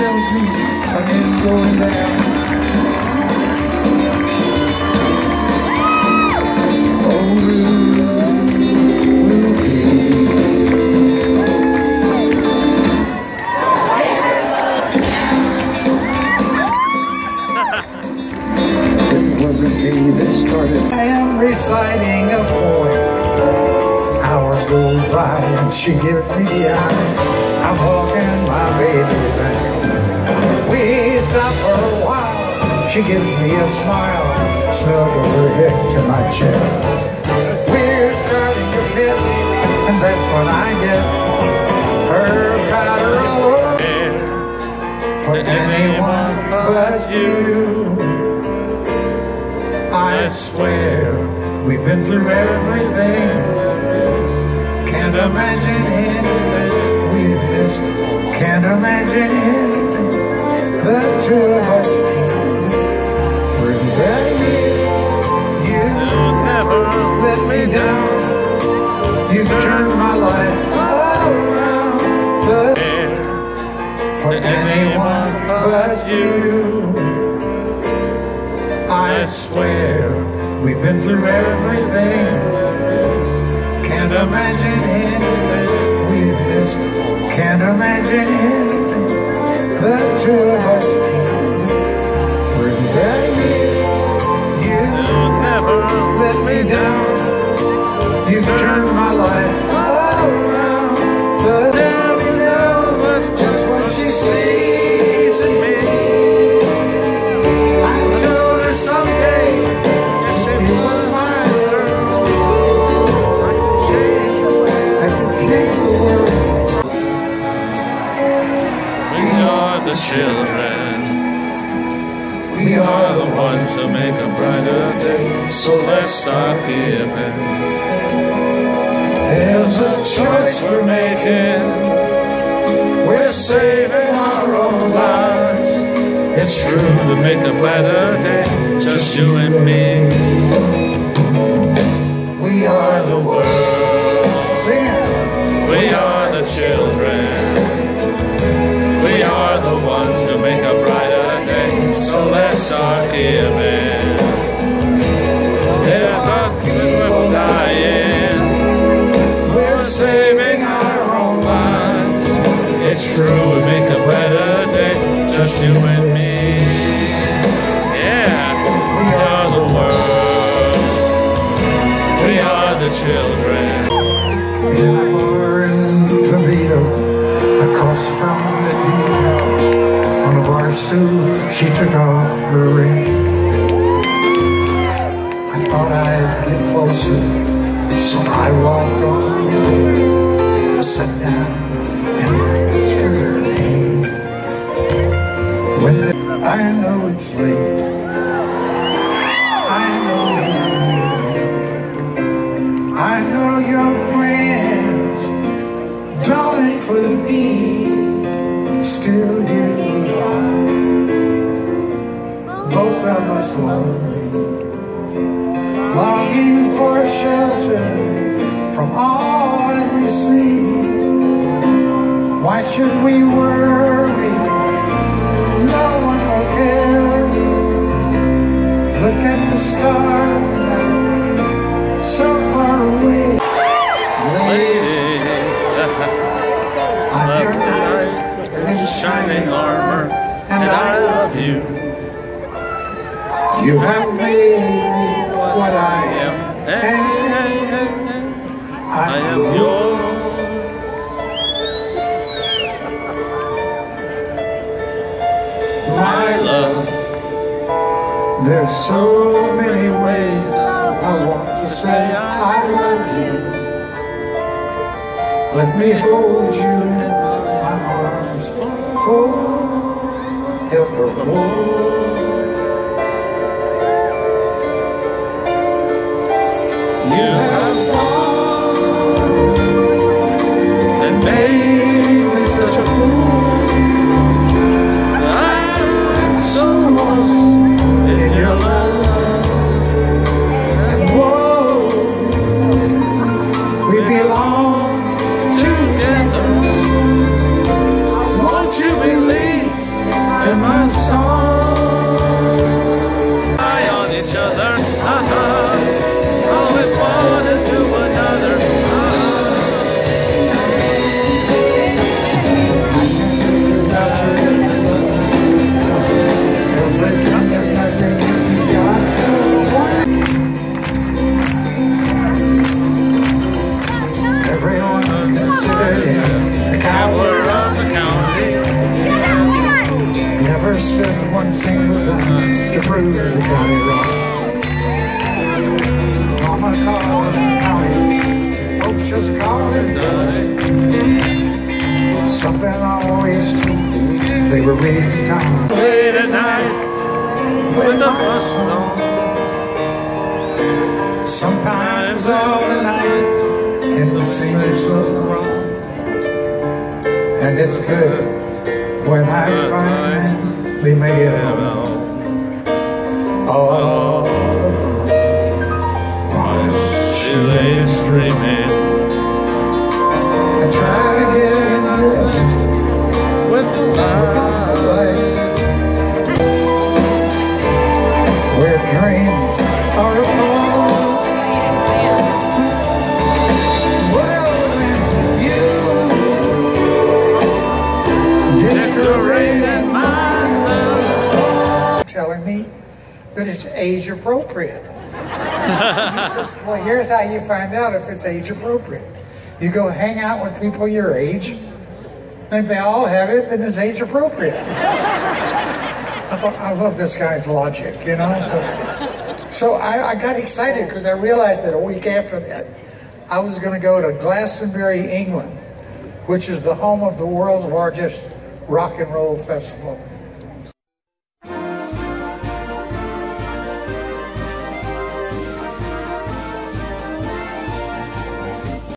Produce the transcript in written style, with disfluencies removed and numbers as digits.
tells me something's going down. Oh, it wasn't me that started. I am reciting a poem. Hours go by and she gives me the eye. I'm walking my baby back. We stop for a while. She gives me a smile. Snuggle her head to my chest. We're starting to fit, and that's when I get her powder all over for anyone but you. I swear we've been through everything. Can't imagine anything we've missed. Can't imagine anything the two of us can. We're together. You never let me down. You've turned my life around. But for anyone but you, I swear we've been through everything. Can't imagine anything we've missed. Can't imagine anything the two of us can. We're together. You never let me down. You've turned my life around. But Ellie knows just what she sees in me. I told her someday she was my girl. I could change the world. We are the children. We are the ones who make a brighter day. So let's start giving. There's a choice we're making. We're saving our own lives. It's true to make a better day. Just you and me. We are the world. Sing it. We are the children. We are the ones who make a brighter day. So let's start giving. There's a people dying. We're saving our own lives. It's true, we make a better day. Just you and me. Yeah, we are the world. We are the children. In a bar in Toledo, across from the depot, on a bar stool, she took off her ring. I thought I'd get closer, so I walked on. I sat down and asked her name. When I know it's late, I know your plans don't include me. Still here we are, both of us lonely, longing for shelter from all that we see. Why should we worry? No one will care. Look at the stars now, so far away. Lady, I'm your knight in shining armor, and I love you. You have made me what I am, and I am yours. My love, there's so many ways I want to say I love you. Let me hold you in my arms forevermore. You have gone and made me such a fool. I'm so lost in your love. And whoa, we belong together. Won't you believe song. Eye on each other, going one into another. Everyone considered him the coward of the county. He never stood one single time to prove the county wrong. Mama called him county, folks just called him Duddy. Something always told me they were reading time. Late at night, with the bus on. Sometimes all the night can seem so wrong. And it's good when I finally make it home. Oh, She lays dreaming I try to get undressed with the light. Where dreams are apart. Well, when you decorated my love, telling me that it's age appropriate. He said, well, here's how you find out if it's age appropriate. You go hang out with people your age, and if they all have it, then it's age appropriate. I thought, I love this guy's logic, you know? So I got excited because I realized that a week after that, I was going to go to Glastonbury, England, which is the home of the world's largest rock and roll festival.